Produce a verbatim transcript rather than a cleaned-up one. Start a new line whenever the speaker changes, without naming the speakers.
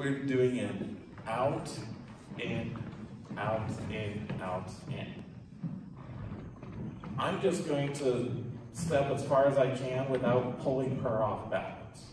we're doing an out, in, out, in, out, in. I'm just going to step as far as I can without pulling her off balance.